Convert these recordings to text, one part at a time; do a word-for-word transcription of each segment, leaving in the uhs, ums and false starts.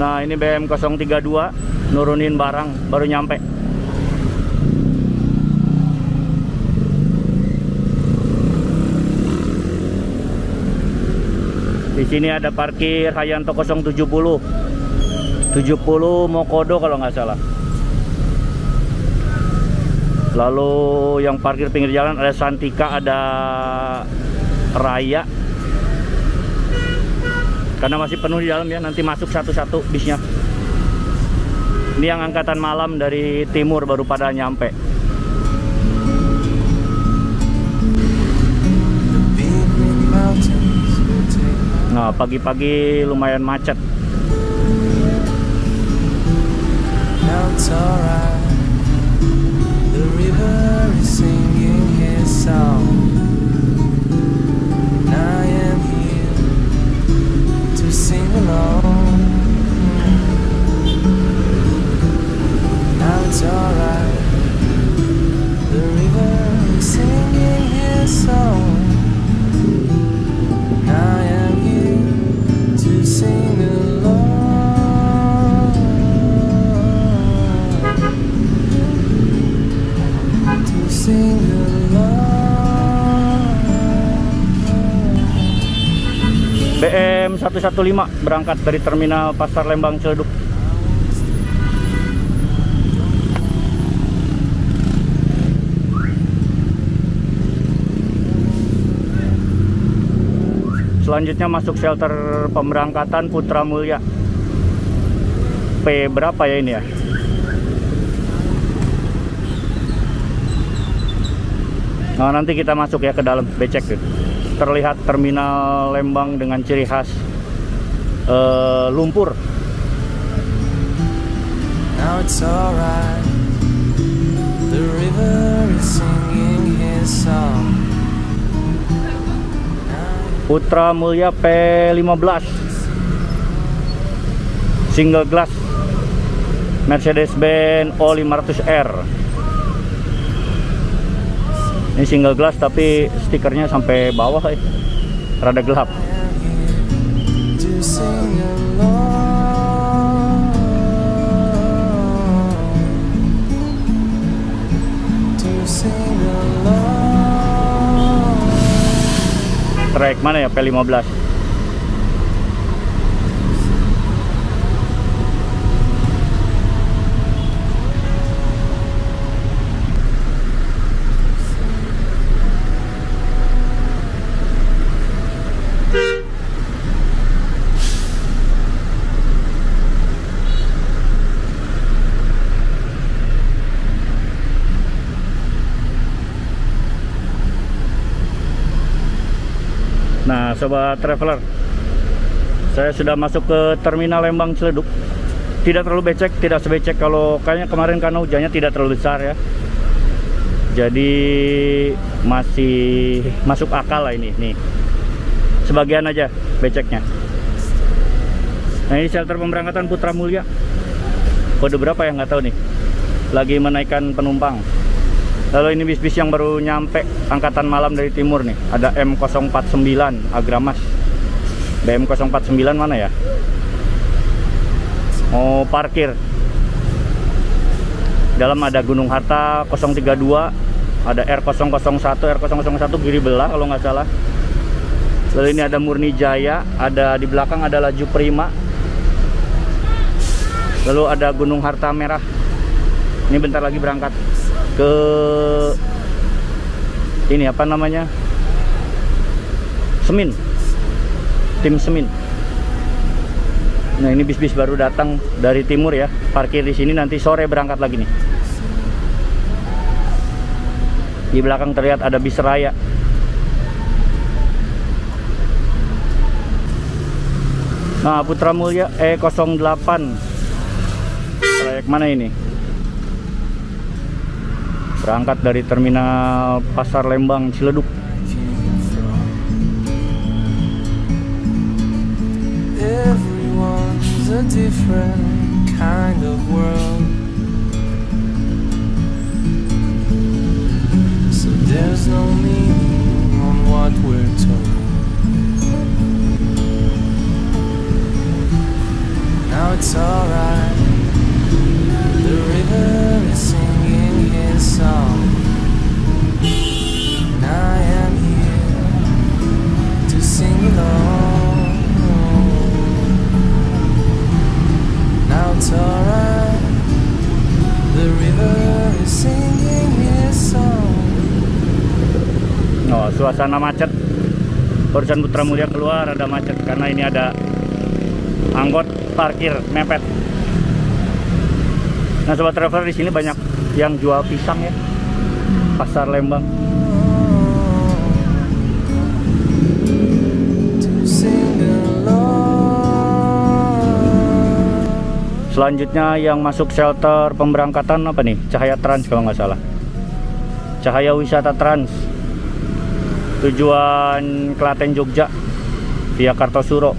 Nah ini B M nol tiga dua nurunin barang baru nyampe. Di sini ada parkir Hayanto nol tujuh nol tujuh nol Mokodo kalau nggak salah. Lalu yang parkir pinggir jalan ada Santika, ada Raya. Karena masih penuh di dalam ya, nanti masuk satu-satu bisnya. Ini yang angkatan malam dari timur baru pada nyampe. Nah, pagi-pagi lumayan macet. B M seratus lima belas berangkat dari terminal Pasar Lembang Ciledug. Selanjutnya masuk shelter pemberangkatan Putra Mulya. P berapa ya ini ya? Nah, nanti kita masuk ya ke dalam, becek tuh. Terlihat terminal Lembang dengan ciri khas uh, lumpur. Now it's alright. The river is singing his song. Putra Mulya P lima belas single glass Mercedes-Benz O lima ratus R. Ini single glass tapi stikernya sampai bawah ya. Rada gelap. Trek mana ya P lima belas? Nah, sobat traveler, saya sudah masuk ke terminal Lembang Ciledug. Tidak terlalu becek, tidak sebecek kalau kayaknya kemarin karena hujannya tidak terlalu besar ya. Jadi masih masuk akal lah ini nih. Sebagian aja beceknya. Nah, ini shelter pemberangkatan Putra Mulya. Kode berapa ya nggak tahu nih. Lagi menaikkan penumpang. Lalu ini bis-bis yang baru nyampe angkatan malam dari timur nih. Ada M nol empat sembilan Agramas. B M nol empat sembilan mana ya? Mau parkir. Dalam ada Gunung Harta nol tiga dua, ada R nol nol satu, R nol nol satu Giri Belah kalau nggak salah. Lalu ini ada Murni Jaya, ada di belakang ada Laju Prima. Lalu ada Gunung Harta Merah. Ini bentar lagi berangkat ke ini apa namanya, Semin, tim Semin. Nah ini bis-bis baru datang dari timur ya, parkir di sini, nanti sore berangkat lagi nih. Di belakang terlihat ada bis Raya. Nah Putra Mulya E nol delapan trayek mana ini? Berangkat dari terminal Pasar Lembang Ciledug. Everyone's a different kind of world, so there's no meaning on what we're told. Now Now it's alright. The river is singing his song. And I am here to sing along. Now it's alright. The river is singing his song. Oh, suasana macet. Barusan Putra Mulia keluar ada macet karena ini ada angkot parkir mepet. Nah, sobat traveler, di sini banyak yang jual pisang ya. Pasar Lembang. Selanjutnya yang masuk shelter pemberangkatan apa nih? Cahaya Trans kalau nggak salah. Cahaya Wisata Trans. Tujuan Klaten Jogja via Kartosuro.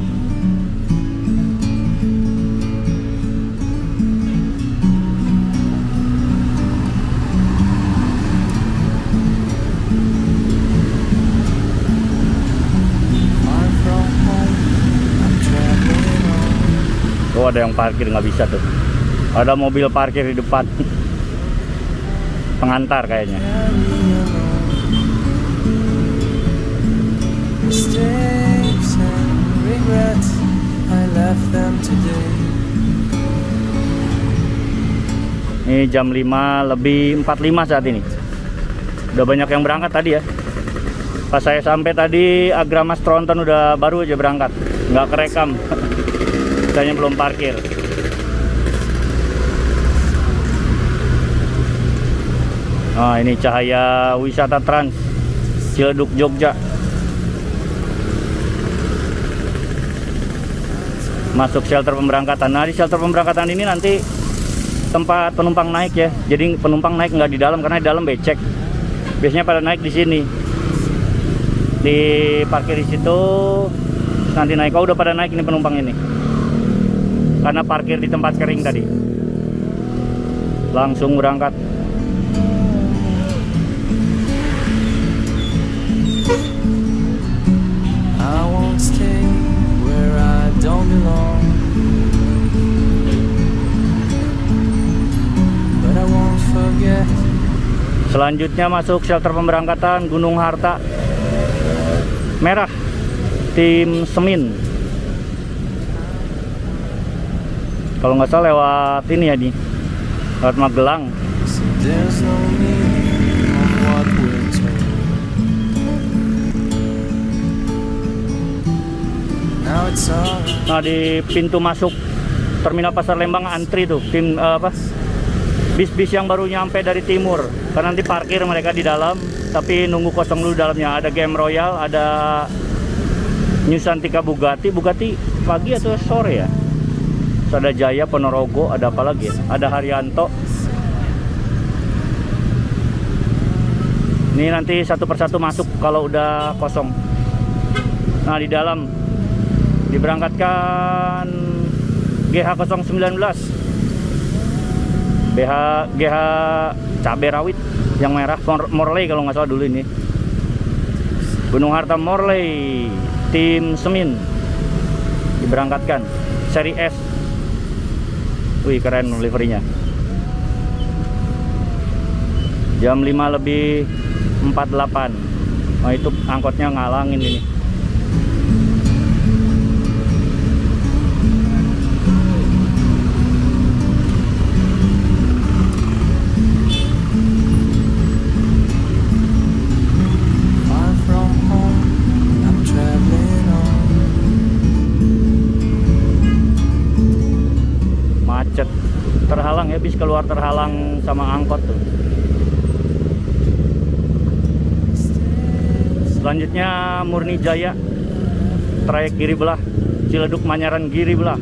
Oh, ada yang parkir nggak bisa tuh. Ada mobil parkir di depan. Pengantar kayaknya. Mistakes and regrets, I left them today. Ini jam lima lebih empat puluh lima saat ini. Udah banyak yang berangkat tadi ya. Pas saya sampai tadi Agramas Tronton udah baru aja berangkat. Nggak kerekam. Saya belum parkir. Nah, ini Cahaya Wisata Trans Ciledug Jogja. Masuk shelter pemberangkatan. Nah, di shelter pemberangkatan ini nanti tempat penumpang naik ya. Jadi penumpang naik nggak di dalam karena di dalam becek. Biasanya pada naik di sini. Di parkir di situ nanti naik. Oh, udah pada naik ini penumpang ini. Karena parkir di tempat kering tadi. Langsung berangkat. I won't stay where I don't belong, but I won't forget. Selanjutnya masuk shelter pemberangkatan Gunung Harta Merah tim Semin. Kalau nggak salah lewat ini ya nih, lewat Magelang. So there's no meaning on what we're told. Now it's alright. Nah, di pintu masuk Terminal Pasar Lembang antri tuh tim uh, apa? Bis-bis yang baru nyampe dari timur. Karena nanti parkir mereka di dalam, tapi nunggu kosong dulu dalamnya. Ada Game Royal, ada Nusantika Bugatti, Bugatti pagi atau sore ya? Ada Jaya Ponorogo, ada apa lagi ya? Ada Haryanto. Ini nanti satu persatu masuk kalau udah kosong. Nah, di dalam diberangkatkan G H nol satu sembilan B H G H cabai rawit yang merah Morley kalau nggak salah dulu ini. Gunung Harta Morley tim Semin diberangkatkan seri S. Wih, keren liverynya. Jam lima lebih empat puluh delapan. Nah, itu angkotnya ngalangin ini. Macet, terhalang ya, bis keluar terhalang sama angkot tuh. Selanjutnya Murni Jaya trayek Giri Belah Ciledug Manyaran Giri Belah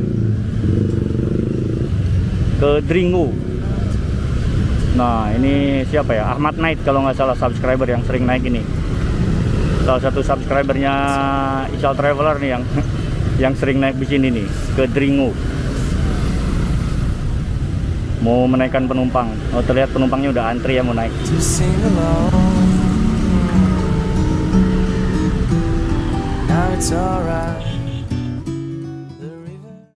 ke Dringu. Nah, ini siapa ya, Ahmad Knight kalau nggak salah, subscriber yang sering naik ini. Salah satu subscribernya Isal Traveler nih yang yang sering naik bis ini nih ke Dringu. Mau menaikkan penumpang. Oh, terlihat penumpangnya udah antri ya mau naik. Now it's alright.